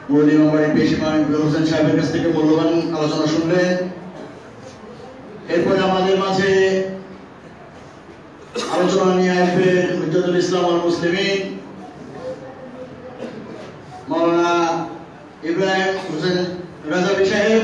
মৌলী মেম্বারের পেশিমান হোসেন সাহেবের কাছ থেকে মূল্যবান আলোচনা শুনলেন। এরপরে আমাদের মাঝে আলোচনা নিয়ে আসবেন হুজ্জাতুল ইসলাম ওয়াল মুসলিমিন মাওলানা ইব্রাহিম হোসেন রাজাবী সাহেব।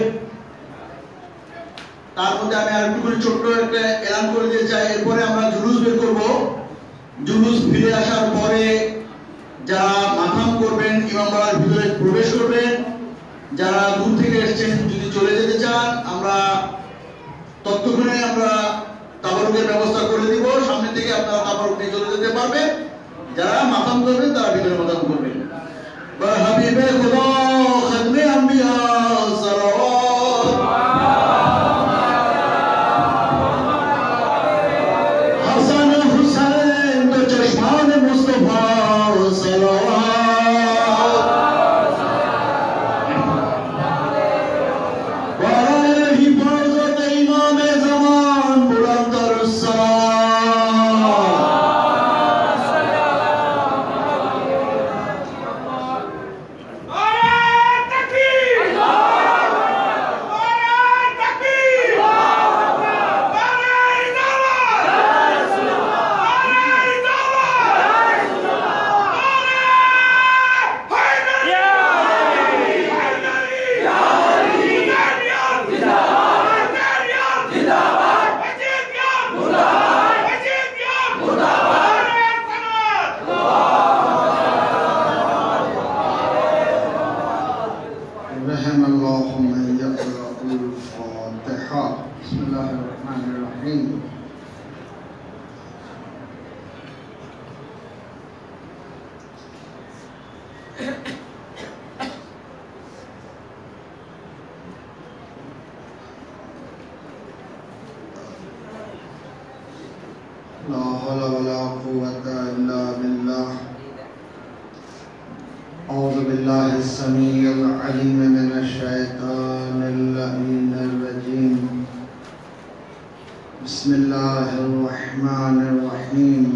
তার মধ্যে আমি আর একটু ছোট্ট একটা এলান করে দিতে চাই। এরপরে আমরা জুলুস বের করব। জুলুস ফিরে আসার পরে যারা মাকাম করবেন ইমামবাড়ার ভিতরে প্রবেশ করবেন। যারা দূর থেকে এসেছেন যদি চলে যেতে চান আমরা ততক্ষণে আমরা তাবারুকের ব্যবস্থা করে দিব। সামনে থেকে আপনারা তাবারুক নিয়ে চলে যেতে পারবেন। যারা মাকাম করবেন তারা ভিতরে মাকাম করবেন। বা হাবিবে খোদা খাতমে আম্বিয়া সালাওয়াত হাসান হুসাইন তো চশমান মুস্তাফা সালাওয়াত ওয়ালাহি হিফাজত ইমামে জামান বুলন্দর সালাম। لا حول ولا قوة إلا بالله. أعوذ بالله السميع العليم من الشيطان اللعين الرجيم. بسم الله الرحمن الرحيم.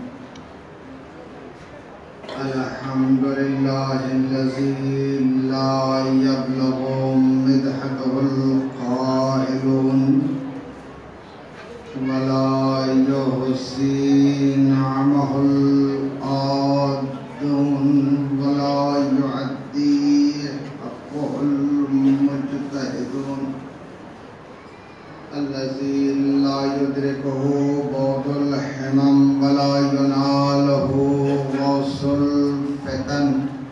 الحمد لله الذي لا يبلغ مدحه القائلون ولا يحصي نعمه العادون ولا يعدي حقه المجتهدون الذي لا يدركه بعد الحمم ولا يناله غوص الفتن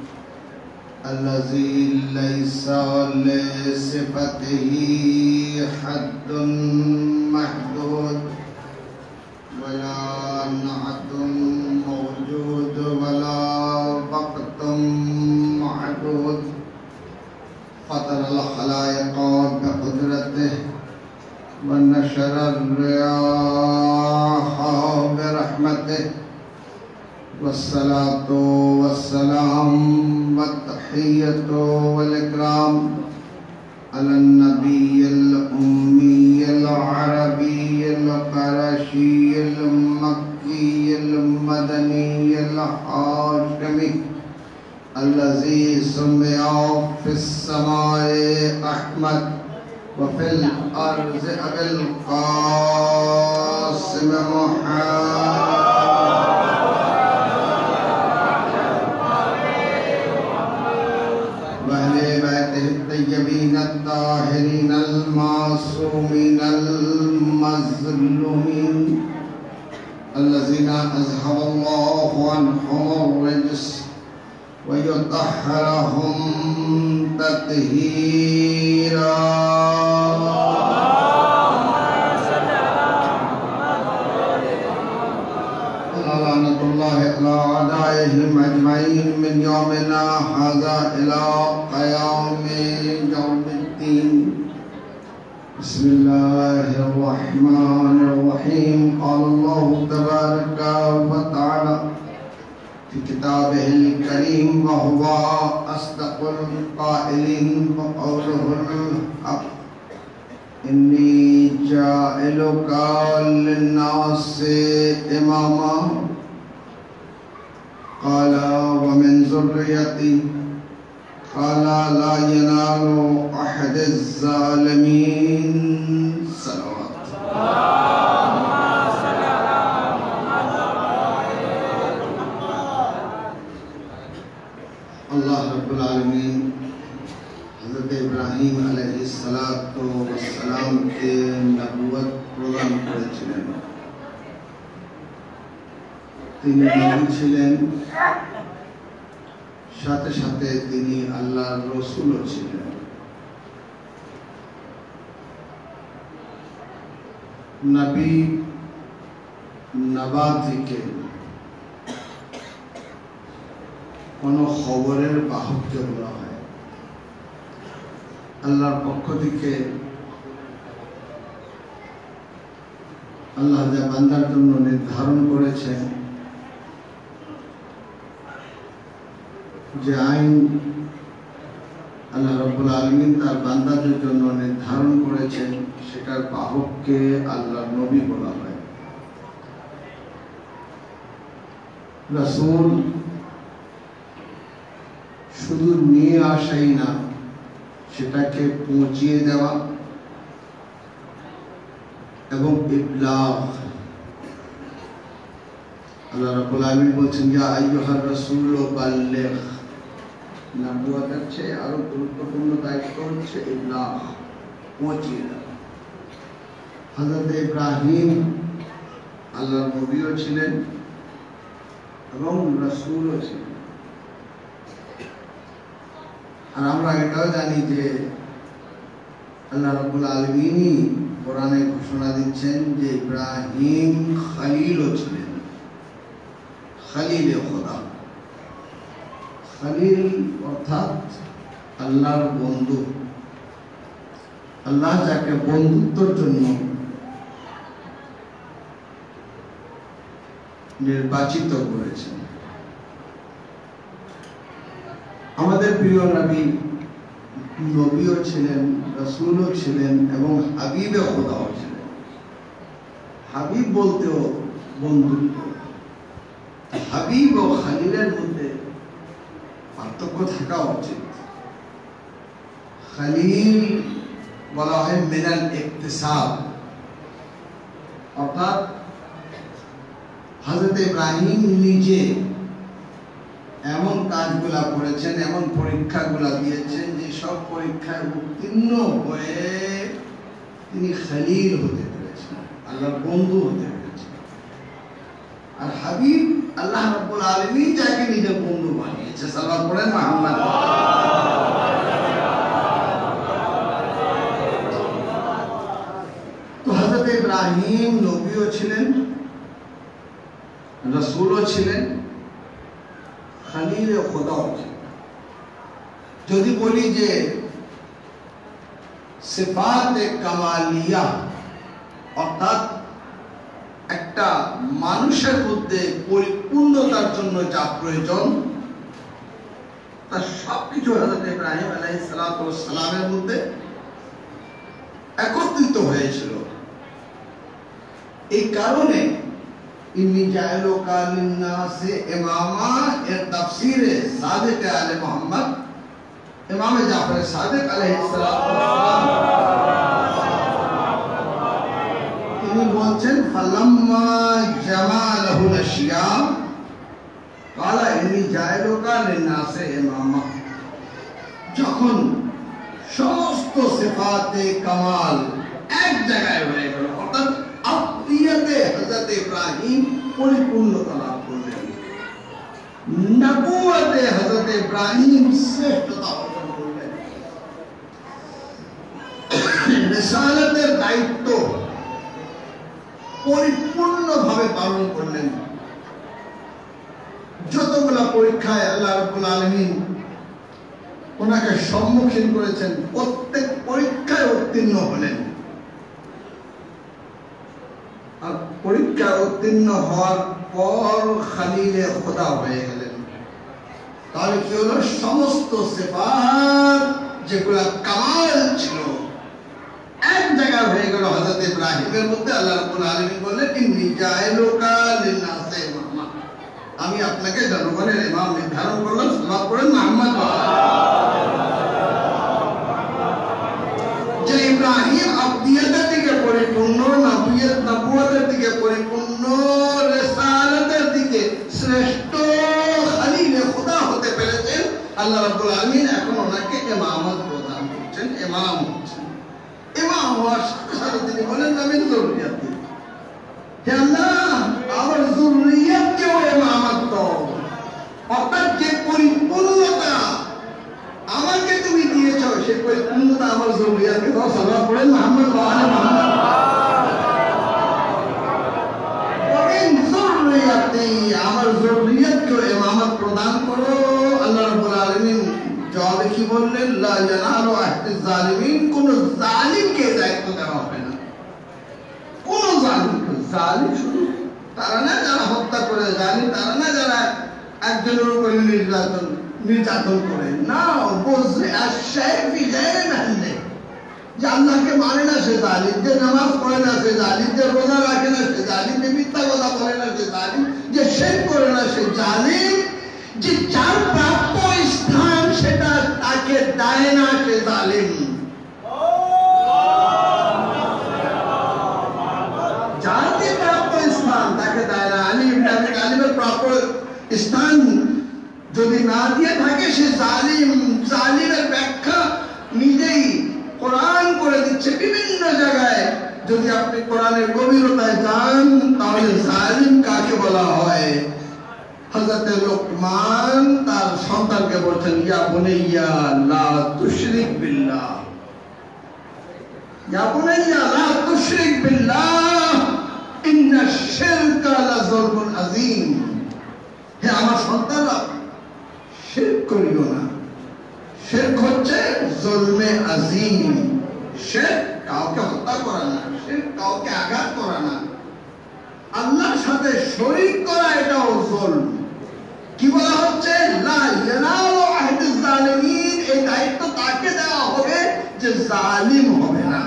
الذي ليس لصفته حد محدود ولا نعت موجود ولا وقت معدود فطر الخلائق بقدرته ونشر الرياح برحمته والصلاة والسلام والتحية والإكرام على النبي الأمي العربي القرشي المكي المدني الهاشمي الذي سمي في السماء أحمد وفي الأرض أبي القاسم محمد الطيبين الطاهرين المعصومين المظلومين الذين أذهب الله عنهم الرجس ويطهرهم تطهيرا. لعنة الله على أعدائهم أجمعين من يومنا هذا إلى قيام يوم الدين. بسم الله الرحمن الرحيم. قال الله تبارك وتعالى في كتابه الكريم وهو أصدق القائلين وقوله الحق إني جاعلك للناس إماما قال ومن ذريتي قال لا ينال أحد الظالمين صلوات আল্লাহ রাব্বুল আলামিন হযরত ইব্রাহিম আলাইহিস সালাতু ওয়াস সালামকে নবুয়ত প্রদান করেছিলেন। তিনি নবী ছিলেন, সাথে সাথে তিনি আল্লাহর রাসূলও ছিলেন। নবী নবাতিকে কোন খবরের বাহককে বলা হয়। আল্লাহর পক্ষ থেকে আল্লাহ যা বান্দার জন্য নির্ধারণ করেছেন, যে আইন আল্লাহ রাব্বুল আলামিন তার বান্দাদের জন্য নির্ধারণ করেছেন, সেটার বাহককে আল্লাহর নবী বলা হয়। রাসূল শুধু নিয়ে আসাই না, সেটাকে পৌঁছিয়ে দেওয়া এবং ইবলাগ। আল্লাহ রাব্বুল আলামিন বলছেন, ইয়া আইয়ুহার রাসূল বাল্লিগ। নবুয়তের চেয়ে আরো গুরুত্বপূর্ণ দায়িত্ব হচ্ছে ইবলাগ, পৌঁছিয়ে দেওয়া। হযরত ইব্রাহিম আল্লাহর নবীও ছিলেন এবং রাসূলও ছিলেন। আর আমরা এটাও জানি যে আল্লাহ রাব্বুল আলামিনই কোরআনে ঘোষণা দিচ্ছেন যে ইব্রাহিম খলিলও ছিলেন, খলিলে খোদা। খলিল অর্থাৎ আল্লাহর বন্ধু। আল্লাহ যাকে বন্ধুত্বের জন্য নির্বাচিত করেছেন। আমাদের প্রিয় নবী নবীও ছিলেন, রাসূলও ছিলেন এবং হাবিবে খোদাও ছিলেন। হাবিব বলতেও বন্ধুত্ব। হাবিব ও খলিলের মধ্যে পার্থক্য থাকা উচিত। খলিল বলা হয় মিনাল ইকতিসাব, অর্থাৎ হযরত ইব্রাহিম নিজে এমন কাজগুলা করেছেন, এমন পরীক্ষাগুলা দিয়েছেন, যে সব পরীক্ষায় উত্তীর্ণ হয়ে তিনি খলিল হতে পেরেছেন, আল্লাহর বন্ধু হতে পেরেছেন। আর হাবিব আল্লাহ রাব্বুল আলামিন যাকে নিজের বন্ধু বানিয়েছে। সাল্লাল্লাহু আলাইহি মুহাম্মদ। তো হযরত ইব্রাহিম নবীও ছিলেন, রাসূলও ছিলেন, খলিলে খোদাও ছিলেন। যদি বলি যে সিফাতে কামালিয়া, অর্থাৎ একটা মানুষের মধ্যে পরিপূর্ণতার জন্য যা প্রয়োজন, তার সবকিছু হযরত ইব্রাহিম আলাইহিস সালাতু ওয়াস সালামের মধ্যে একত্রিত হয়েছিল। এই কারণে ইন্নী জাইলুকা লিন্নাসি ইমামা এর তাফসীরে সাদিক আলে মুহাম্মদ ইমাম জাফর সাদিক আলাইহিস সালাতু ওয়াস সালাম তিনি বলছেন, ফালাম্মা জামালাহুল আশিয়া ক্বালা ইন্নী জাইলুকা লিন্নাসি ইমামা। যখন সমস্ত সিফাতে কামাল এক জায়গায় হয়ে গেল, অর্থাৎ আত্মীয়তে হযরত ইব্রাহিম পরিপূর্ণতা লাভ করলেন, নবুয়তে হযরত ইব্রাহিম শ্রেষ্ঠতা অর্জন করলেন, রিসালাতের দায়িত্ব পরিপূর্ণভাবে পালন করলেন। যতগুলা পরীক্ষায় আল্লাহ রাব্বুল আলামিন ওনাকে সম্মুখীন করেছেন, প্রত্যেক পরীক্ষায় উত্তীর্ণ হলেন। আর পরীক্ষায় উত্তীর্ণ হওয়ার পর খলিলে খোদা হয়ে গেলেন। তাহলে কি হলো? সমস্ত সিফাত যেগুলা কামাল ছিল এক জায়গায় হয়ে গেল হযরত ইব্রাহিমের মধ্যে। আল্লাহ রাব্বুল আলামিন বললেন, ইন্নী জাইলুকা লিন্নাসি ইমামা, আমি আপনাকে জনগণের ইমাম নির্ধারণ করলাম। সাল্লাল্লাহু আলাইহি মুহাম্মদ। আল্লাহ রাব্বুল আলামিন এখন ওনাকে ইমামত প্রদান করছেন, ইমাম হচ্ছেন। ইমাম হওয়ার সাথে সাথে তিনি বলেন আমি যুররিয়াতি, হে আল্লাহ আমার যুররিয়াতকেও ইমামত দাও। অর্থাৎ যে পরিপূর্ণতা আমাকে তুমি দিয়েছো সেই পরিপূর্ণতা আমার যুররিয়াতকে দাও। সাল্লাল্লাহু আলাইহি মুহাম্মদ ওয়া আলি মুহাম্মদ। আমার যুররিয়াতকে ইমামত প্রদান করো। আল্লাহ রাব্বুল আলামিন জবাবে কি বললেন? লা ইয়ানালু আহদিজ জালিমিন, কোন জালিমকে দায়িত্ব দেওয়া হবে না। কোন জালিমকে, জালিম শুধু তারা না যারা হত্যা করে, জালিম তারা না যারা একজনের উপরে নির্যাতন করে, না বুঝে আশাইফি গায়রে মাহল্লে, যে আল্লাহকে মানে না সে জালিম, যে নামাজ পড়ে না সে জালিম, যে রোজা রাখে না সে জালিম, যে মিথ্যা কথা বলে না সে জালিম, যে শিরক করে না সে জালিম, যে যার প্রাপ্য স্থান সেটা তাকে দেয় না সে জালিম। যার যে প্রাপ্য স্থান তাকে দেয় না। আলী ইবনে আবি তালিবের প্রাপ্য স্থান যদি না দিয়ে থাকে সে জালিম। জালিমের ব্যাখ্যা নিজেই কোরআন করে দিচ্ছে বিভিন্ন জায়গায়। যদি আপনি কোরআনের গভীরতায় যান তাহলে জালিম কাকে বলা হয়? হযরত লোকমান তার সন্তানকে বলছেন, ইয়া বুনাইয়া লা তুশরিক বিল্লাহ, ইয়া বুনাইয়া লা তুশরিক বিল্লাহ ইন্নাশ শিরকা লাযুলমুন আযীম। হে আমার সন্তানরা, শিরক করিও না। শিরক হচ্ছে জুলমে আযীম। শিরক কাউকে হত্যা করা না, শিরক কাউকে আঘাত করা না, আল্লাহর সাথে শরীক করা এটাও জুলম। কি বলা হচ্ছে? লা ইয়ানালু আহদিজ জালিমিন, এই দায়িত্ব তাকে দেওয়া হবে যে জালিম হবে না।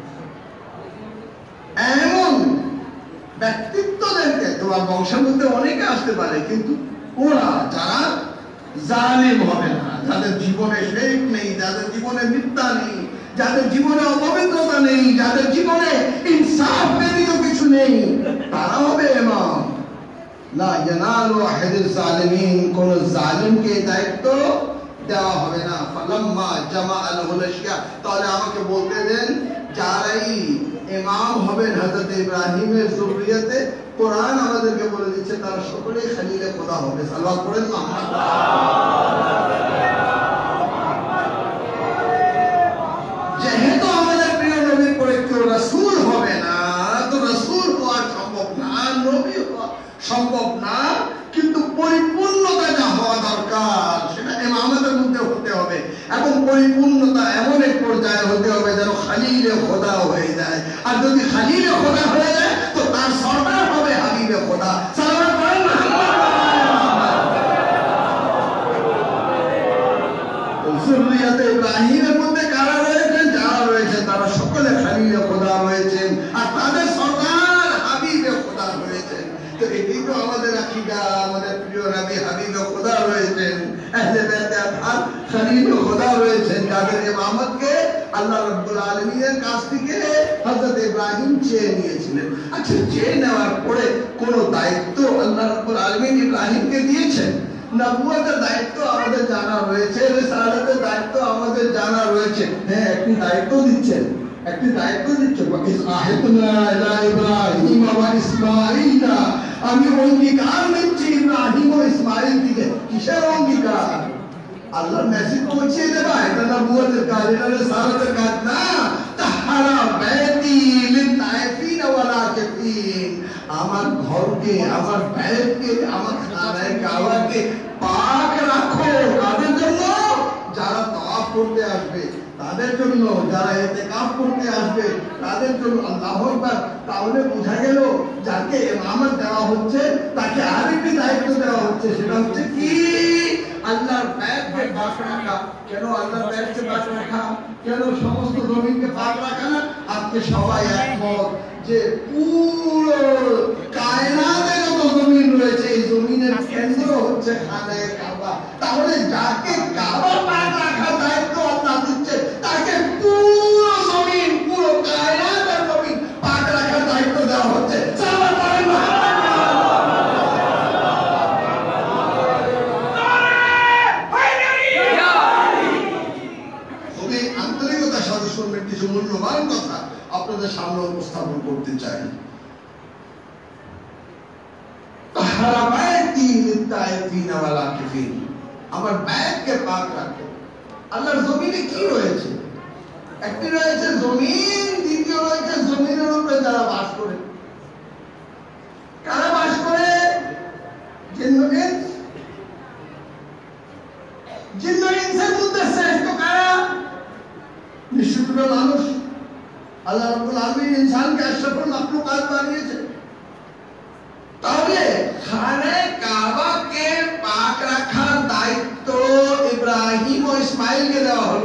এমন ব্যক্তিত্বদেরকে, তোমার বংশের মধ্যে অনেকে আসতে পারে, কিন্তু ওরা যারা জালিম হবে না, যাদের জীবনে শিরক নেই, যাদের জীবনে মিথ্যা নেই, যাদের জীবনে অপবিত্রতা নেই, যাদের জীবনে ইনসাফ ব্যতীত কিছু নেই, তারা হবে ইমাম। লা ইয়ানালু আহদিজ জালিমিন, কোন জালিমকে দায়িত্ব দেওয়া হবে না। ফালাম্মা জামাআ লাহুল আশিয়া, তাহলে আমাকে বলতে দেন যারাই ইমাম হবেন হযরত ইব্রাহিমের যুররিয়াতে, কোরআন আমাদেরকে বলে দিচ্ছে তারা সকলেই খলিলে খোদা হবে। সাল্লাল্লাহু আলাইহি মুহাম্মদ। যেহেতু আমাদের প্রিয় নবীর পরে কেউ রাসূল হবে না, তো রাসূল হওয়া সম্ভব না, নবী হওয়া সম্ভব না, কিন্তু পরিপূর্ণতা যা হওয়া দরকার সেটা ইমামতের মধ্যে হতে হবে। এবং পরিপূর্ণতা এমন এক পর্যায়ে হতে হবে যেন খলিলে খোদা হয়ে যায়। আর যদি খলিলে খোদা হয়ে যায় তো তার সরদার হবে হাবিবে খোদা। সাল্লাল্লাহু আলাইহি মুহাম্মদ। যুররিয়াতে ইব্রাহিমের মধ্যে কারা রয়েছেন? যারা রয়েছেন তারা সকলে খলিলে খোদা রয়েছেন, আর তাদের সরদার হাবিবে খোদা রয়েছেন। তো এটাই তো আমাদের আকীদা, আমাদের প্রিয় নবী হাবিবে খোদা রয়েছেন, আহলে বাইতে আতহার খলিলে খোদা রয়েছেন, যাদের ইমামতকে আল্লাহ রাব্বুল আলামিনের কাছ থেকে হযরত ইব্রাহিম চেয়ে নিয়েছিলেন। আচ্ছা, চেয়ে নেওয়ার পরে কোন দায়িত্ব আল্লাহ রাব্বুল আলামিন ইব্রাহিমকে দিয়েছেন? নবুয়তের দায়িত্ব আমাদের জানা রয়েছে, রিসালাতের দায়িত্ব আমাদের জানা রয়েছে। হ্যাঁ, একটি দায়িত্ব দিচ্ছেন, একটি দায়িত্ব দিচ্ছেন, ইসআহিদনা ইলা ইব্রাহিম ওয়া ইসমাঈল, আমি অঙ্গীকার নিচ্ছি ইব্রাহিম ও ইসমাঈল দিকে। কিসের অঙ্গীকার? আল্লাহর মেসেজ পৌঁছে দেবা, এটা নবুয়তের কাজ, এটা রিসালাতের কাজ না। তাহারা বাইতি লিতাইফিন ওয়া লাকিফিন, আমার ঘরকে, আমার বাইতকে, আমার খানায়ে কাবাকে পাক রাখো। কাদের জন্য? যারা তাওয়াফ করতে আসবে তাদের জন্য, যারা ইতিকাফ করতে আসবে তাদের জন্য। আল্লাহু আকবার। তাহলে বোঝা গেল যাকে ইমামত দেওয়া হচ্ছে তাকে আরেকটি দায়িত্ব দেওয়া হচ্ছে, সেটা হচ্ছে কি? আল্লাহর বাইতকে পাক রাখা। কেন আল্লাহর বাইতকে পাক রাখা? কেন সমস্ত জমিনকে পাক রাখা না? আজকে সবাই একমত যে পুরো কায়নাতে যত জমিন রয়েছে এই জমিনের কেন্দ্র হচ্ছে খানায়ে কাবা। তাহলে যাকে কাবা পাক রাখার দায়িত্ব আল্লাহ দিচ্ছে তাকে পুরো জমিন, পুরো কায়নাতের জমিন পাক রাখার দায়িত্ব দেওয়া হচ্ছে। সাল্লাল্লাহু আলাইহি ওয়াসাল্লাম। সামনে উপস্থাপন করতে চাই। তাহরাবাইতি লিতাইফিন ওয়াল আকিফিন, আমার বাইতকে পাক রাখো। আল্লাহর জমিনে কি রয়েছে? একটি রয়েছে জমিন, দ্বিতীয় রয়েছে জমিনের উপরে যারা বাস করে। কারা বাস করে? জিন্ন ইনসের মধ্যে শ্রেষ্ঠ কারা? নিশ্চিতভাবে মানুষ। আল্লাহ রাব্বুল আলামিন ইনসানকে আশরাফুল মাখলুকাত বানিয়েছে। তাহলে খানে কাবাকে পাক রাখার দায়িত্ব ইব্রাহিম ও ইসমাইলকে দেওয়া হলো।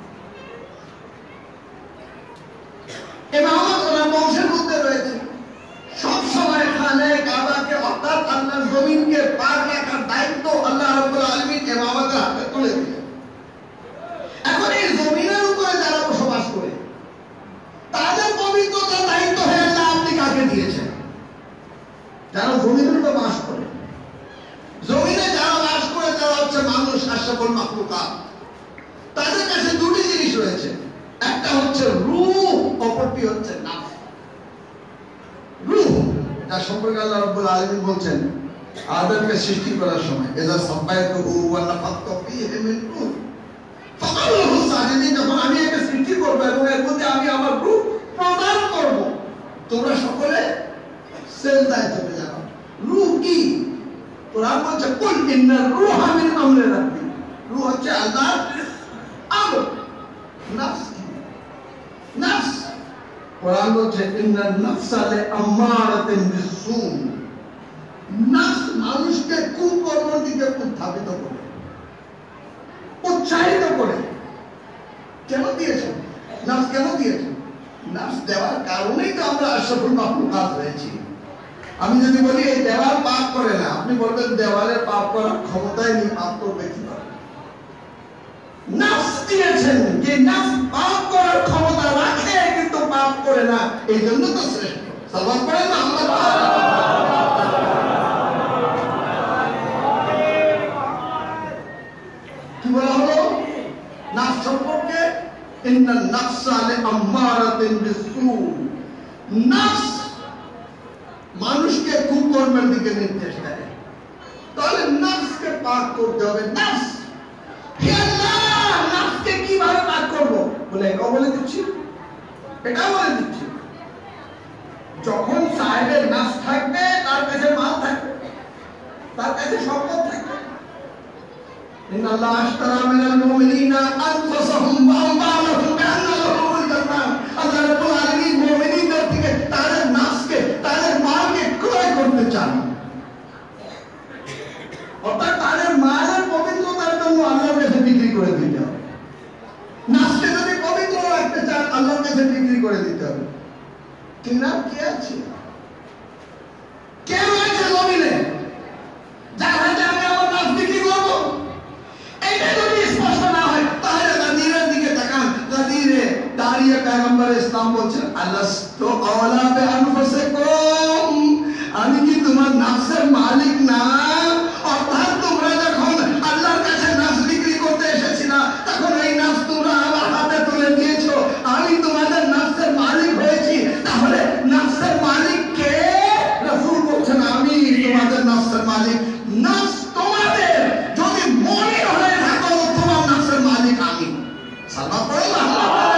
ইমামত ওনার বংশের মধ্যে রয়েছে। সব সময় খানে কাবাকে অর্থাৎ আল্লাহর জমিনকে পাক রাখার দায়িত্ব আল্লাহ রাব্বুল আলামিন ইমামতের হাতে তুলে দিলেন। এখন এই জমিনের উপরে যারা বসবাস করে তাদের পবিত্রতার দায়িত্ব হয়ে আল্লাহ আপনি কাকে দিয়েছেন? যারা জমিনের উপরে বাস করে। জমিনে যারা বাস করে তারা হচ্ছে মানুষ, আশরাফুল মাখলুকাত। তাদের কাছে দুটি জিনিস রয়েছে, একটা হচ্ছে রূহ, অপরটি হচ্ছে নাফস। রূহ যার সম্পর্কে আল্লাহ রাব্বুল আলামিন বলছেন আদমকে সৃষ্টি করার সময়, এযা সাব্বাইতুহু ওয়া নাফাখতু ফীহি মিন রূহ ফাকালহু সাজিদিন, যখন আমি একে সৃষ্টি করব এবং এর মধ্যে আমি আমার রূহ প্রদান করব, তোমরা সকলে সিজদায় চলে যাও। রূহ কি? কোরআন বলছে কুল ইন্নার রূহা মিন আমরি রাব্বি। রূহ হচ্ছে আল্লাহর আমর। নাফস কি? নাফস কোরআন বলছে ইন্নান নাফসা লাআম্মারাতুন বিসসূ। নাফস মানুষকে কুকর্মের দিকে উত্থাপিত করে, উৎসাহিত করে। কেন দিয়েছে নাফস? কেন দিয়েছে? নাফস দেওয়ার কারণেই তো আমরা আশরাফুল মাখলুকাত হয়েছি। আমি যদি বলি এই দেওয়াল পাপ করে না, আপনি বলবেন দেওয়ালের পাপ করার ক্ষমতাই নেই, পাপ করবে কিভাবে? নাফস দিয়েছেন, যে নাফস পাপ করার ক্ষমতা রাখে কিন্তু পাপ করে না, এই জন্য তো শ্রেষ্ঠ। সালাত পড়েন না আমরা। কি বলা হলো নাফস সম্পর্কে? ইন্নান নাফসা লাআম্মারাতুন বিসসূ। নাফস মানুষকে কুকর্মের দিকে নির্দেশ দেয়। তাহলে নাফসকে পাক করতে হবে। নাফস, হে আল্লাহ, নাফসকে কিভাবে পাক করব? বলে এটাও বলে দিচ্ছি, এটাও বলে দিচ্ছি। যখন সাহেবের নাফস থাকবে, তার কাছে মাল থাকবে, তার কাছে সম্পদ থাকবে। ইন্নাল্লাহ আশতারা মিনাল মুমিনিনা আনফুসাহুম ওয়া আমওয়ালাহুম বিআন্না লাহুমুল জান্নাহ। আল্লাহ রাব্বুল আলামিন মুমিনদের থেকে তাদের নাফসকে, তাদের মালকে ক্রয় করতে চান। অর্থাৎ তাদের মালের পবিত্রতার জন্য আল্লাহর কাছে বিক্রি করে দিতে হবে। নাফসকে যদি পবিত্র রাখতে চান, আল্লাহর কাছে বিক্রি করে দিতে হবে। কিনা কে আছে? কে রয়েছে জমিনে যার হাতে আমি আমার নাফস বিক্রি করবো? এটা যদি স্পষ্ট না হয় তাহলে গাদিরের দিকে তাকান। গাদিরে দাঁড়িয়ে পয়গম্বর ইসলাম বলছেন আলাস্তু আওলা বিআনফুসিকুম, আমি কি তোমার নাফসের মালিক না? অর্থাৎ তোমরা যখন আল্লাহর কাছে নাফস বিক্রি করতে এসেছি না, তখন এই নাফস তোমরা আমার হাতে তুলে দিয়েছো। আমি তোমাদের নাফসের মালিক হয়েছি। তাহলে নাফসের মালিক কে? রাসূল বলছেন আমি তোমাদের নাফসের মালিক। নাফস তোমাদের যদি মুমিন হয়ে থাকো, তোমার নাফসের মালিক আমি। সালাত পড়ো না।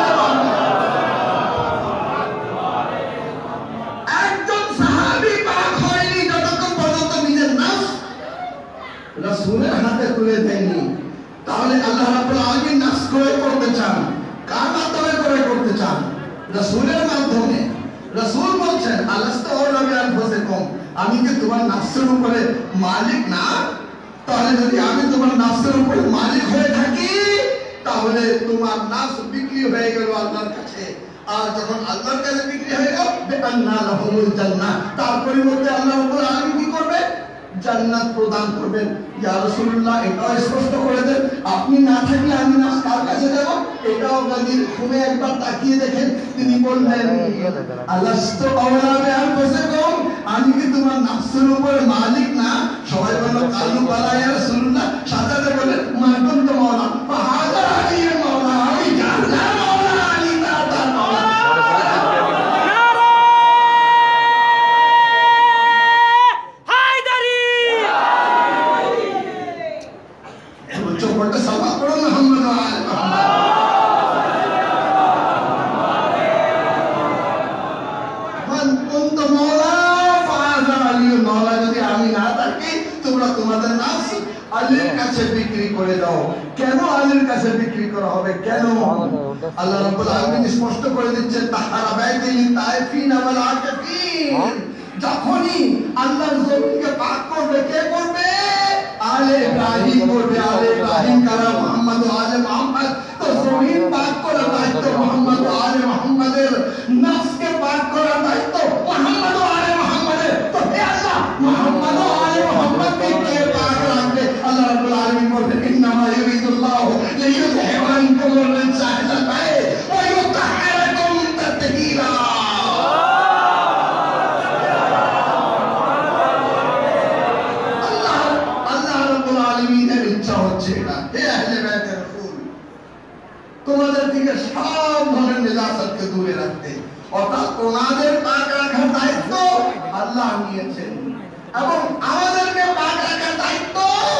একজন সাহাবী পাক হয়নি যতক্ষণ পর্যন্ত নিজের নাফস রাসূলের হাতে তুলে দেয়নি। তাহলে আল্লাহ রাব্বুল আলামিন নাফস ক্রয় করতে চান। কার মাধ্যমে ক্রয় করতে চান? রাসূলের মাধ্যমে। রাসূল বলছেন আলাস্তু আওলা বিআনফুসিকুম, আমি কি তোমার নাফসের উপরে মালিক না? তাহলে যদি আমি তোমার নাফসের উপরে মালিক হয়ে থাকি, তাহলে তোমার নাফস বিক্রি হয়ে গেল আল্লাহর কাছে। আর যখন আল্লাহর কাছে বিক্রি হয়ে গেল, বিআন্না লাহুমুল জান্নাহ, তার পরিবর্তে আল্লাহ রাব্বুল আলামিন কি করবে? জান্নাত প্রদান করবেন। ইয়া রাসূলুল্লাহ, এটাও স্পষ্ট করে দেন, আপনি না থাকলে আমি নাফস কার কাছে দেব? এটাও গাদির ঘুমে একবার তাকিয়ে দেখেন। তিনি বললেন আলাস্তু আওলা বিআনফুসিকুম, আমি কি তোমার নাফসের উপরে মালিক না? সবাই বলল কালু বালা ইয়া রাসূলুল্লাহ। সাজাতে বলেন মাকুন তো মাওলা, ফাহাদা আলী মাওলা, আমি জান্নাত মাওলা, আলী না তার মাওলা। পড়তে সালাত পড়ুন মুহাম্মদ ওয়া আলে মুহাম্মদ। মান কুন্ত মাওলা ফাযা আলী, মাওলা যদি আমি না থাকি তোমরা তোমাদের নাফস আলীর কাছে বিক্রি করে দাও। কেন আলীর কাছে বিক্রি করা হবে? কেন? আল্লাহ রাব্বুল আলামিন স্পষ্ট করে দিচ্ছেন তাহারা বাইতিল তাইফিন ওয়াল আকিফিন, যখনই আল্লাহর জমিনকে পাক করবে, কে করবে? আলে ইব্রাহিম করবে। আলে ইব্রাহিম কারা? মুহাম্মদ ওয়া আলে মুহাম্মদ। তো জমিন পাক করার দায়িত্ব মুহাম্মদ ওয়া আলে মুহাম্মাদের, নফসকে পাক করার দায়িত্ব মুহাম্মদ ওয়া আলে মুহাম্মাদের। তো হে আল্লাহ, মুহাম্মদ ওয়া আলে মুহাম্মাদকে কে পাক রাখবে? আল্লাহ রাব্বুল আলামিন বলেন ইন্নামা ইউরিদুল্লাহু লিইয়ুযহিবা আনকুম আর-রিজসা আহলাল বাইত ওয়া ইউতাহহিরাকুম তাতহীরা। তোমাদের থেকে সব ধরনের নিজাসাতকে দূরে রাখতে, অর্থাৎ তোমাদের পাক রাখার দায়িত্ব আল্লাহ নিয়েছেন এবং আমাদেরকে পাক রাখার দায়িত্ব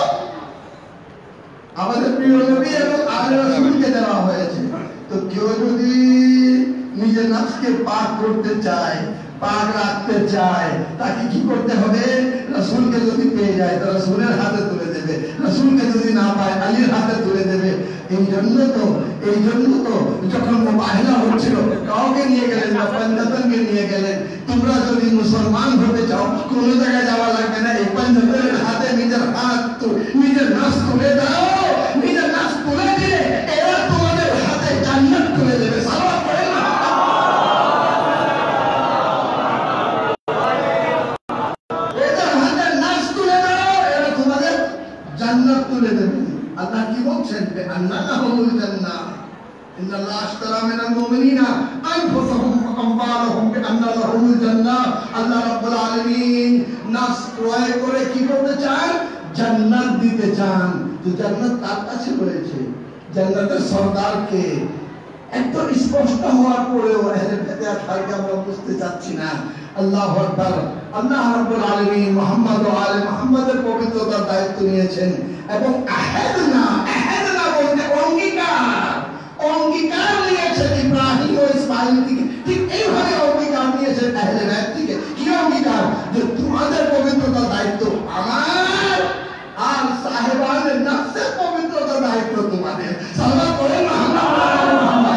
আমাদের প্রিয় নবী এবং আলে রাসূলকে দেওয়া হয়েছে। তো কেউ যদি নিজের নফসকে পাক করতে চায়, পাক রাখতে চায়, তাকে কি করতে হবে? রাসূলকে যদি পেয়ে যায় তো রাসূলের হাতে তুলে দেবে, রাসূলকে যদি না পায় আলীর হাতে তুলে দেবে। এই জন্য তো যখন মুবাহিলা হচ্ছিল কাউকে নিয়ে গেলেন না, পঞ্জাতনকে নিয়ে গেলেন। তোমরা যদি মুসলমান হতে চাও কোন জায়গায় যাওয়া লাগবে না, এই পঞ্জাতনের হাতে নিজের হাত নিজের নফস তুলে দাও। নিজের নফস তুলে দিলে এরা তোমাদের হাতে জান্নাত তুলে দেবে। সালাত পড়েন না। জান্নাত তুলে দেবে। আল্লাহ কি বলছেন? আন্না লাহুমুল জান্নাহ ইন্নাল্লাহ আশতারা মিনাল মুমিনিনা আনফুসাহুম ওয়া আমওয়ালাহুম বিআন্না লাহুমুল জান্নাহ। আল্লাহ রাব্বুল আলামিন নফস ক্রয় করে কি করতে চান? জান্নাত দিতে চান। তো জান্নাত কার কাছে রয়েছে? জান্নাতের সরদার কে? একদম স্পষ্ট হওয়ার পরেও আহলে বেদাত হালকা আমরা বুঝতে চাচ্ছি না। আল্লাহু আকবার। আল্লাহ রাব্বুল আলামিন মুহাম্মদ ওয়া আলে মুহাম্মাদের পবিত্রতার দায়িত্ব নিয়েছেন এবং আহাদ না বলতে অঙ্গীকার নিয়েছেন ইব্রাহিম ও ইসমাঈল থেকে। ঠিক এইভাবে অঙ্গীকার নিয়েছেন আহলে বাইত থেকে। কি অঙ্গীকার? যে তোমাদের পবিত্রতার দায়িত্ব আমার আর সাহেবানের নফসের পবিত্রতার দায়িত্ব তোমাদের। সালাত পড়েন মুহাম্মদ ওয়া আলে মুহাম্মদ।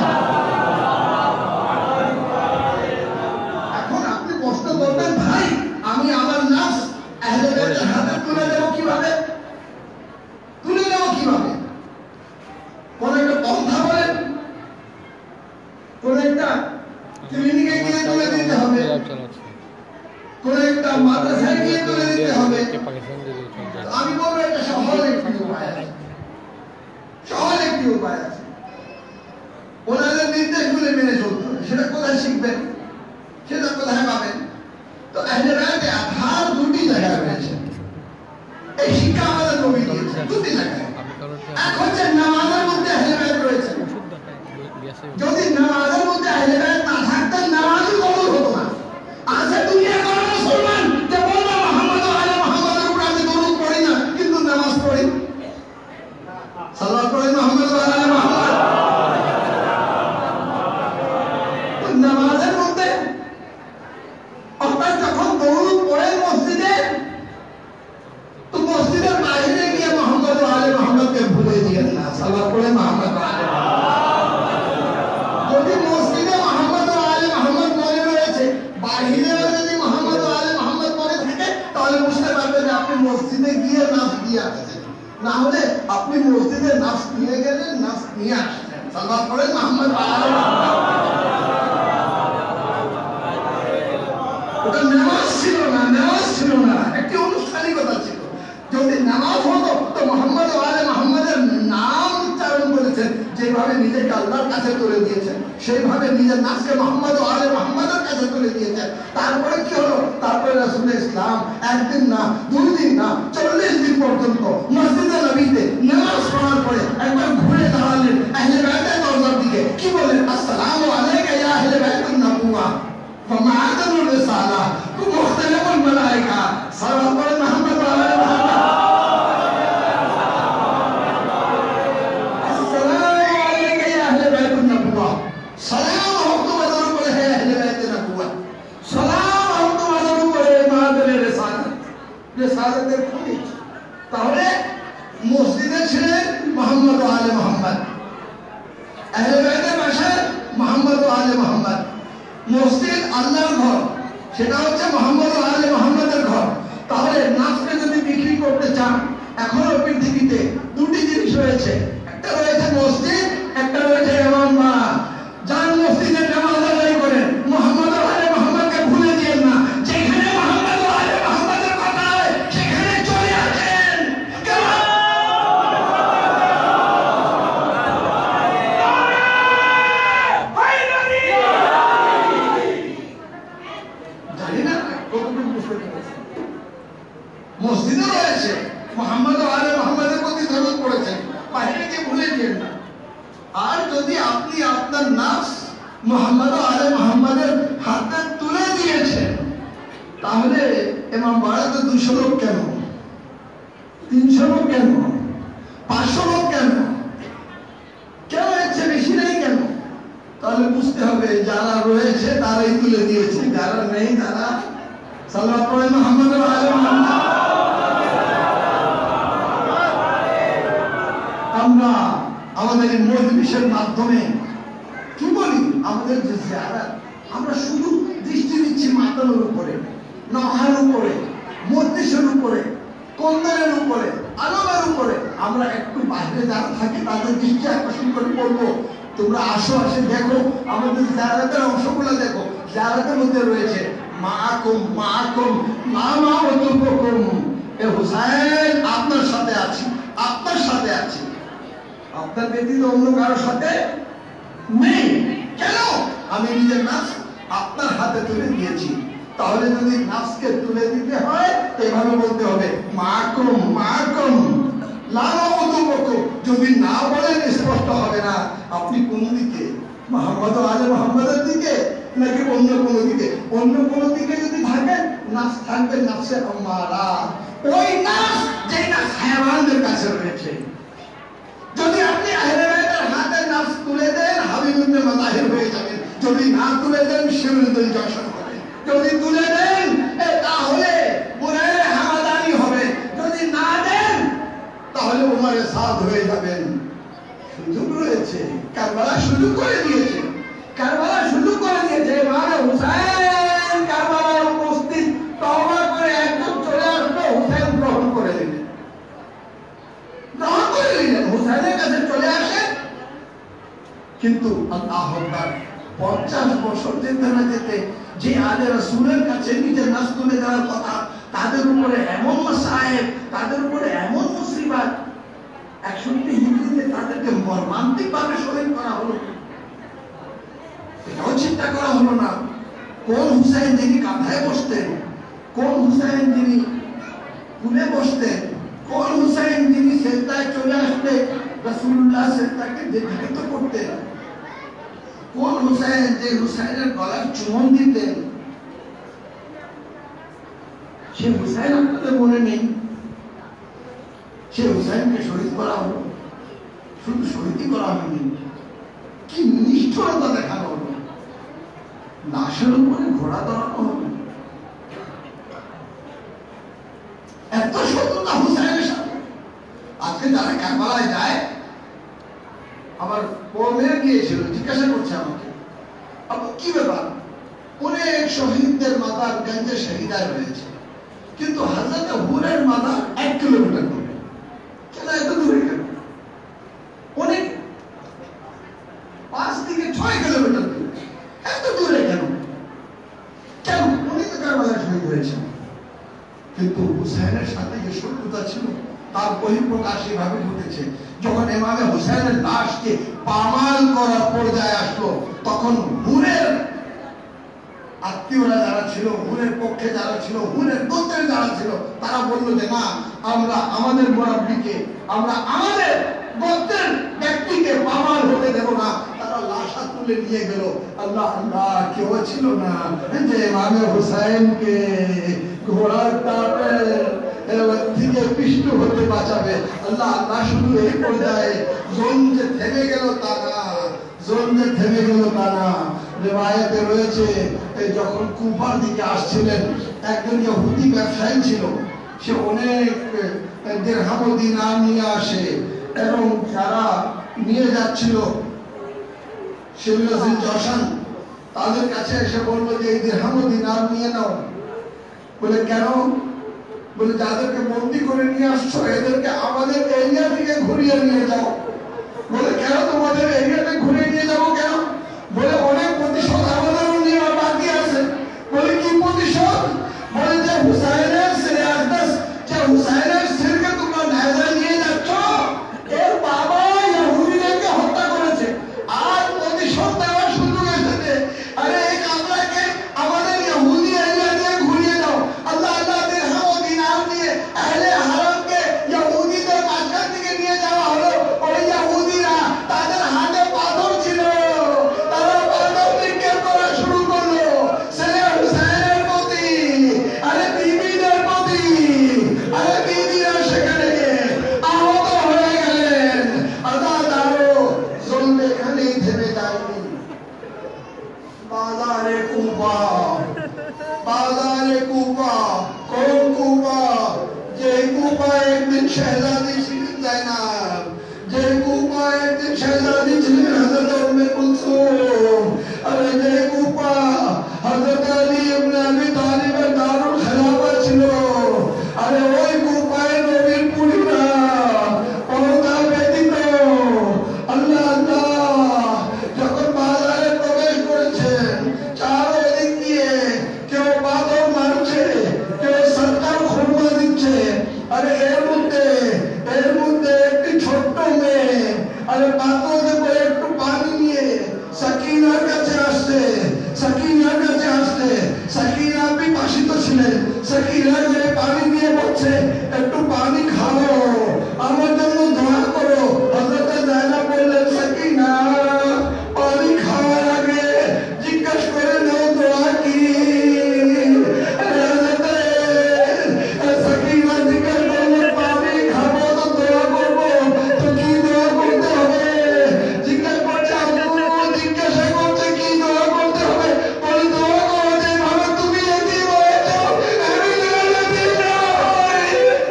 এখন আপনি প্রশ্ন করবেন, ভাই আমি আমার নফস আহলে বাইতের হাতে তুলে দেব কিভাবে? কোন একটা পন্থা বলেন, কোন একটা ক্লিনিকে গিয়ে তুলে দিতে হবে, কোন একটা মাদ্রাসায় গিয়ে তুলে দিতে হবে। আমি বলবো এটা সহজ একটি উপায় আছে, সহজ একটি উপায় আছে। ওনাদের নির্দেশগুলো মেনে চলতে হবে। সেটা কোথায় শিখবেন? সেটা কোথায় পাবেন? তো আহলে বাইতে আধার দুটি জায়গায় রয়েছে। এই শিক্ষা আমাদের নবী দিয়েছেন দুটি জায়গায়। এখন যে নামাজের মধ্যে আহলে বাইত রয়েছে, যদি নামাজের মধ্যে আহলে বাইত না থাকতেন নামাজই কবুল হতো না। আজকে দুনিয়া কোন মুসলমান যে বলবে মুহাম্মদ ওয়া আলে মুহাম্মাদের উপর আমি দরুদ পড়ি না কিন্তু নামাজ পড়ি। সালাত পড়ি মুহাম্মদ ওয়া আলে মুহাম্মাদ। নামাজের মধ্যে অর্থাৎ যখন দরুদ পড়েন মসজিদে, তো মসজিদের বাইরে গিয়ে মুহাম্মদ ওয়া আলে মুহাম্মাদকে ভুলে দিয়েন না। সালাত পড়ে মুহাম্মদ ওয়া আলে মুহাম্মাদ। যদি মসজিদে মুহাম্মদ ওয়া আলে মুহাম্মাদ মনে রয়েছে, বাইরেও যদি মুহাম্মদ ওয়া আলে মুহাম্মাদ মনে থাকে, তাহলে বুঝতে পারবেন যে আপনি মসজিদে গিয়ে নাফস দিয়ে আসছেন। না হলে আপনি মসজিদে নাফস নিয়ে গেলেন, নাফস নিয়ে আসছেন। সালাত পড়ে মুহাম্মদ ওয়া আলে মুহাম্মাদ। ওটা নামাজ ছিল না, নামাজ ছিল না, একটি আনুষ্ঠানিকতা ছিল। যদি নামাজ হতো তো মুহাম্মদ ওয়া আলে মুহাম্মাদের নাম উচ্চারণ করেছেন, যেভাবে নিজেকে আল্লাহর কাছে তুলে দিয়েছেন, সেইভাবে নিজের নাফসকে মুহাম্মদ ওয়া আলে মুহাম্মাদের কাছে তুলে দিয়েছেন। তারপরে কি হলো? তারপরে রাসূল ইসলাম একদিন না, 2 দিন না, 40 দিন পর্যন্ত মসজিদে নবীতে নামাজ পড়ার পরে একবার ঘুরে দাঁড়ালেন আহলে বাইতের দরজার দিকে। কি বলেন? আসসালামু আলাইকা ইয়া আহলে বাইতুন নবুওয়া ওয়া মা'আদানুর রিসালা ওয়া মুখতালিফুল মালায়েকা। সালাত পড়েন মুহাম্মদ ওয়া আলে মুহাম্মাদ। ও আলে মুহাম্মদ, আহলে বাইতের ভাষায় মুহাম্মদ ও আলে মুহাম্মদ। মসজিদ আল্লাহর ঘর, সেটা হচ্ছে মুহাম্মদ ও আলে মুহাম্মদের ঘর। তাহলে নাফসকে যদি বিক্রি করতে চান, এখনো পৃথিবীতে দুটি জিনিস রয়েছে, একটা রয়েছে মসজিদ, একটা রয়েছে ইমামবাড়া। যান মসজিদে নামাজ আদায় করেন, মুহাম্মদ ও আলে মুহাম্মদকে ভুলে দিয়েন না। যেখানে মুহাম্মদ ও আলে মুহাম্মদের কথা হয় সেখানে চলে আসেন। জানি না কতটুকু বুঝতে পেরেছেন। মসজিদে রয়েছে মুহাম্মদ ও আলে মুহাম্মদের প্রতি দরুদ পড়েছেন, বাইরে গিয়ে ভুলে দিয়েন না। আর যদি আপনি আপনার নাফস মুহাম্মদ ও আলে মুহাম্মদের হাতে তুলে দিয়েছেন, তাহলে ইমাম বাড়াতে 200 লোক কেন, 300 লোক কেন, 500 লোক কেন, কেন এসে বেশি নেই কেন? তাহলে বুঝতে হবে যারা রয়েছে তারাই তুলে দিয়েছে, যারা নেই তারা সাল্লাল্লাহু আলাইহি মুহাম্মদ ও আলে মুহাম্মদ। আমরা আমাদের এই মজলিসের মাধ্যমে কি বলি, আমাদের যে জিয়ারত, আমরা শুধু দৃষ্টি দিচ্ছি মাতানোর উপরে, নহার উপরে, মজলিসের উপরে, কন্দরের উপরে, আলমের উপরে। আমরা একটু বাইরে যারা থাকি তাদের দৃষ্টি আকর্ষণ করে বলবো, তোমরা আসো, আসে দেখো আমাদের জিয়ারতের অংশগুলো দেখো। জিয়ারতের মধ্যে রয়েছে মাআকুম মাআকুম মা মা ওয়াতুকুম, এ হুসাইন আপনার সাথে আছি, আপনার সাথে আছি, আপনার ব্যতীত অন্য কারোর সাথে নেই। কেন? আমি নিজের নাফস আপনার হাতে তুলে দিয়েছি। তাহলে যদি নাফসকে তুলে দিতে হয় এভাবে বলতে হবে মাআকুম মাআকুম লা ওয়াতুকুম। যদি না বলেন স্পষ্ট হবে না আপনি কোন দিকে, মুহাম্মদ ও আলে মুহাম্মদের দিকে নাকি অন্য কোনো দিকে। অন্য কোনো দিকে যদি থাকেন, নাফস থাকবে নাফসে আম্মারা, ওই নাফস যে নাফস হায়াওয়ানদের কাছে রয়েছে। যদি আপনি আহলে বাইতের হাতে নাফস তুলে দেন, হাবিব ইবনে মাতাহির হয়ে যাবেন। যদি না তুলে দেন, শিরুল জশন হবে। যদি তুলে দেন তাহলে বুরাইরে হামাদানি হবে। যদি না দেন তাহলে উমরে সাদ হয়ে যাবেন। সুযোগ রয়েছে, কারবালা সুযোগ করে দিয়েছে, কারবালা সুযোগ করে দিয়েছে। ইমাম হুসাইন কারবালায় উপস্থিত, তওবা করে একদম চলে আসলো, হুসাইন গ্রহণ করে নিলেন, গ্রহণ করে নিলেন, হুসাইনের কাছে চলে আসেন। কিন্তু আল্লাহু আকবার, 50 বছর যেতে না যেতে যে আলে রাসূলের কাছে নিজের নাফস তুলে দেওয়ার কথা, তাদের উপরে এমন মাসায়েব, তাদের উপরে এমন মুসিবত, 61 হিজরিতে তাদেরকে মর্মান্তিক ভাবে শহীদ করা হলো। এটাও চিন্তা করা হলো না কোন হুসাইন যিনি কাঁধায় বসতেন, কোন হুসাইন যিনি কুলে বসতেন, কোন হুসাইন যিনি সেজদায় চলে আসলে রাসূলুল্লাহ সেজদাকে দেখিত করতেন, কোন হুসাইন যে হুসাইনের গলায় চুমন দিতেন। সে হুসাইন আপনাদের মনে নেই? সে হুসাইনকে শহীদ করা হলো, শুধু শহীদই করা হয়নি, কি নিষ্ঠুরতা দেখানো হলো, লাশের উপরে ঘোড়া ধরানো হলো। এত শত্রুতা হুসাইনের সাথে। আজকে যারা কারবালায় যায়, আমার বড় মেয়ে গিয়েছিল, জিজ্ঞাসা করছে আমাকে, আপু কি ব্যাপার, অনেক শহীদদের মাথার গঞ্জে শহীদায় রয়েছে, কিন্তু হযরত হুরের মাথা 1 কিলোমিটার দূরে, কেন এত দূরে কেন? অনেক 5 থেকে 6 কিলোমিটার দূরে, এত দূরে কেন? কেন? উনি তো কারবালায় শহীদ হয়েছেন। কিন্তু হুসাইনের সাথে যে শত্রুতা ছিল তার বহিঃপ্রকাশ এভাবে ঘটেছে। যখন ইমামে হুসাইনের লাশকে পামাল করার পর্যায়ে আসলো, তখন হুরের আত্মীয়রা যারা ছিল, হুরের পক্ষে যারা ছিল, হুরের গোত্রের যারা ছিল, তারা বললো যে না, আমরা আমাদের মুরাব্বিকে, আমরা আমাদের গোত্রের ব্যক্তিকে পামাল হতে দেব না। তারা লাশ তুলে নিয়ে গেল। আল্লাহ আল্লাহ, কেউ ছিল না যে ইমামে হুসাইনকে ঘোড়ার টাপে থেকে পিষ্ট হতে বাঁচাবে। আল্লাহ আল্লাহ, শুধু এই পর্যায়ে জোন যে থেমে গেল তা না, জোন যে থেমে গেল তা না। রিওয়ায়াতে রয়েছে যখন কুফার দিকে আসছিলেন, একজন ইহুদি ব্যবসায়ী ছিল, সে অনেক দিরহাম ও দিনার নিয়ে আসে। এবং যারা নিয়ে যাচ্ছিল শিবরাজ জশন তাদের কাছে এসে বললো যে এই দিরহাম ও দিনার নিয়ে নাও। বলে কেন? বলে যাদেরকে বন্দি করে নিয়ে আসছো এদেরকে আমাদের এরিয়া থেকে ঘুরিয়ে নিয়ে যাও। বলে কেন তোমাদের এরিয়াতে ঘুরিয়ে নিয়ে যাবো কেন? বলে অনেক প্রতিশোধ আমাদেরও নেওয়া বাকি আছে। বলে কি প্রতিশোধ? বলে যে হুসাইনের সিরে আকদাস, যে হুসাইনের সিরকে তোমরা নাইজার নিয়ে যাচ্ছ, এর বাবা ইহুদিদেরকে হত্যা করেছে। আর প্রতিশোধ দেওয়ার সুযোগ এসেছে। আরে এই কামরাকে আমাদের ইহুদি এরিয়া দিয়ে ঘুরিয়ে দাও। আল্লাহ আল্লাহ দিরহাম ও দিনার দিয়ে আহলে হারামকে ইহুদিদের মাঝখান থেকে নিয়ে যাওয়া হলো। ওই ইহুদিরা তাদের হাতে পাথর ছিল, তারা পাথর নিক্ষেপ করা শুরু করলো ছেলে হুসাইনের প্রতি, আরে বিবিদের প্রতি। আরে বিবিরা সেখানে আহত হয়ে গেলেন। আদাদারও জলবে এখানেই থেমে যায়নি। বাজারে কুফা, বাজারে কুফা, কোন কুফা? যে কুফা একদিন শেহজাদি ছিলেন জাইনাব, যে কুফা একদিন শেহজাদি ছিলেন হযরত উম্মে কুলসুম, আরে যে কুফা হযরত আলী ইবনে আবি তালিবের দারুল খেলাফত ছিল, আরে ওই কুফায় নবীর পুরীরা পর্দা ব্যতীত আল্লাহ আল্লাহ যখন বাজারে প্রবেশ করেছেন, চারদিক দিয়ে কেউ পাথর মারছে, কেউ সরকার খুরমা দিচ্ছে। আরে এর মধ্যে একটি ছোট্ট মেয়ে আরে পাথরে করে একটু পানি নিয়ে সাকিনার কাছে আসছে, সাকিনার কাছে আসছে। সাকিনা বিপাশিত ছিলেন। সাকিনা যে পানি দিয়ে বলছে একটু পানি খাও, আমার জন্য দোয়া করো। হযরত জায়নাব বললেন সাকিনা পানি খাওয়ার আগে জিজ্ঞেস করে নাও দোয়া কি। সাকিনা জিজ্ঞেস করলেন পানি খাবো তো দোয়া করবো, তো কি দোয়া করতে হবে? জিজ্ঞেস করছে আব্বু, জিজ্ঞাসা করছে কি দোয়া করতে হবে? বলে দোয়া করো যেভাবে তুমি এতিম হয়েছো আমি যেন এতিম না হই।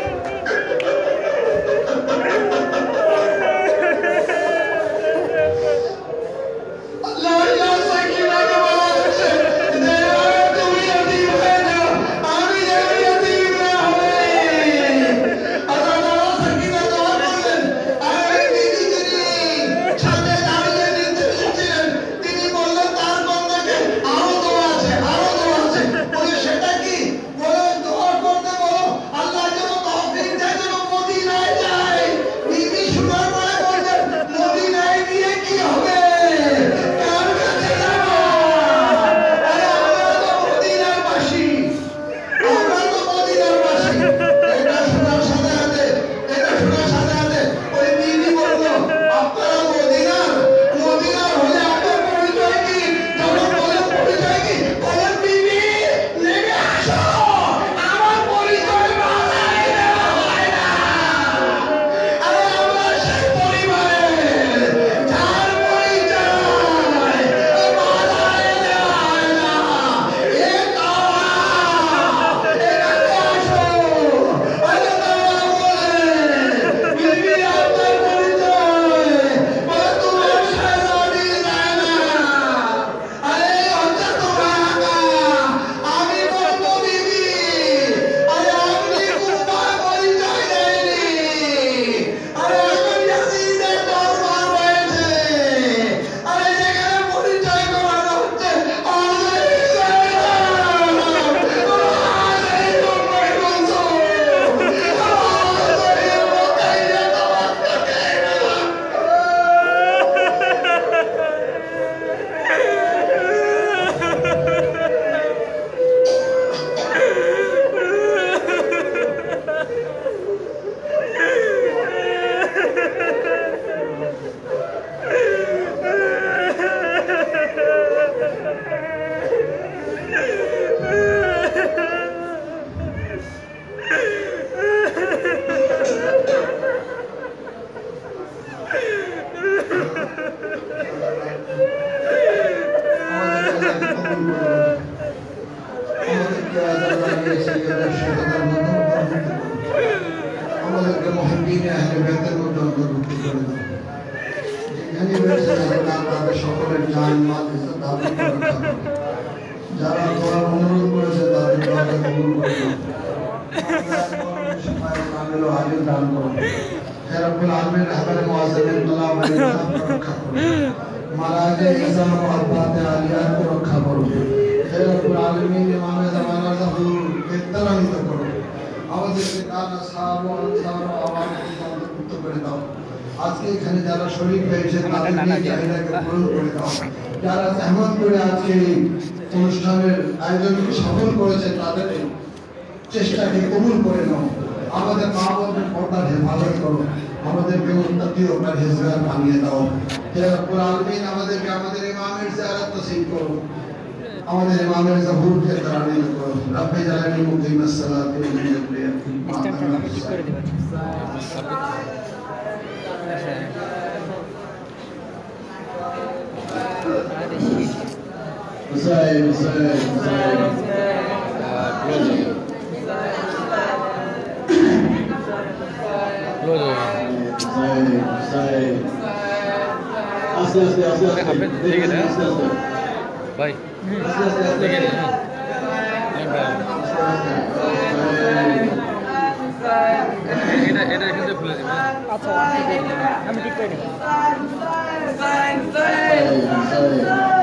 আল্লাহ ইয়া সাকিনাকে বলা হচ্ছে যেভাবে তুমি এতিম হয়েছো আমি যেন এতিম না হই। আল্লাহ সাকিনা দোয়া করলেন। আর তিনি ছাদে দাঁড়িয়ে নির্দেশ ছিলেন, তিনি বললেন তার কন্যাকে আরো দোয়া আছে, আরো দোয়া আছে। বলে সেটা কি? বলে দোয়া করতে বলো আল্লাহ যেন তৌফিক দেয় যেন মদিনায় যায়। বিবি শোনার পরে বললেন মদিনায় গিয়ে কি হবে? কার কাছে যাব? আরে আমরা তো মদিনার বাসী, আমরা তো মদিনার বাসী। এটা শোনার সাথে সাথে, এটা শোনার সাথে সাথে ওই বিবি বললো আপনারা মদিনার, মদিনার হলে আপনার পরিচয় কি? যখন বলেন পরিচয় কি, বলেন বিবি নেমে আসো, আমার পরিচয় বাজারে দেওয়া হয় না। আরে আমরা সেই পরিবারের যার পরিচয় বাজারে দেওয়া হয় না। এখানে আসো। আরে তারা বলে বিবি আপনার পরিচয়, বলে তোমার শেহজাদি জায়নাব, আরে হচ্ছে তোমার আকা। আমি বলবো বিবি আরে আপনি কুফার পরিচয় দেয়নি, আরে এখন ইয়াজিদের দরবার হয়েছে, আরে যেখানে পরিচয় করানো হচ্ছে আজই জায়নাব, আজই উম্মে কুলসুম, আজই রুকাইয়া আমাদেরকে মুহিব্বিনে আহলে বাইতের মধ্যে অন্তর্ভুক্ত করে দাও। যেখানে রয়েছে আল্লাহ তাদের সকলের জান মাল ইজ্জত দাবি করে রক্ষা করো। যারা দোয়ার অনুরোধ করেছে তাদের দোয়াকে কবুল করে দাও। আমিলো আলিম দান করো। হে রব্বুল আলামিন রাহবারে মুআজ্জিমিন তালাবারে রক্ষা করো। মারাজে ইজাম ও আব্বাতে আলিয়াত को रखा करो। हे रब्बुल आलमीन इमाम ज़माना ज़हूर बेहतरानित करो। আমাদেরকে কানা সাহাব ও আনসার ও আওয়ামকে অন্তর্ভুক্ত করে দাও। আজকে এখানে যারা শরীক হয়েছে তাদের চাহিদাকে পূরণ করে দাও। যারা সহমত করে আজকে এই অনুষ্ঠানের আয়োজনকে সফল করেছে তাদের চেষ্টাকে কবুল করে নাও। আমাদের মা বোনদের পর্দার হেফাজত করো। আমাদেরকে মুত্তাকি ও পরহেজগার বানিয়ে দাও। হে রব্বুল আলামিন আমাদেরকে আমাদের ইমামের জিয়ারত নসিব করো। আমাদের ইমামের ज़हूरকে তারানিত করো। রব্বে জালানি মুকিমাস সালাতি ওয়া মিনাল ঠিক করে দিবেন। হুসাইন হুসাইন আস্তে আস্তে আস্তে আস্তে দেখে না ভাই দেখে না এটা এখানে খুলে দিবেন। আচ্ছা আমি ঠিক করে নেব।